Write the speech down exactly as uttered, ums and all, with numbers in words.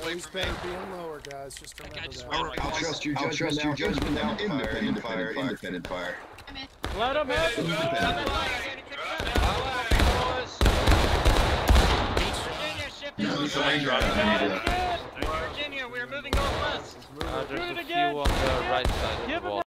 Police bank being lower, guys. Just remember that. I'll, I'll trust your judgment. I'll trust your judgment now. Independent fire. Independent fire. Let him have it. Virginia, we're moving northwest. Uh, there's a few on the right side of the wall.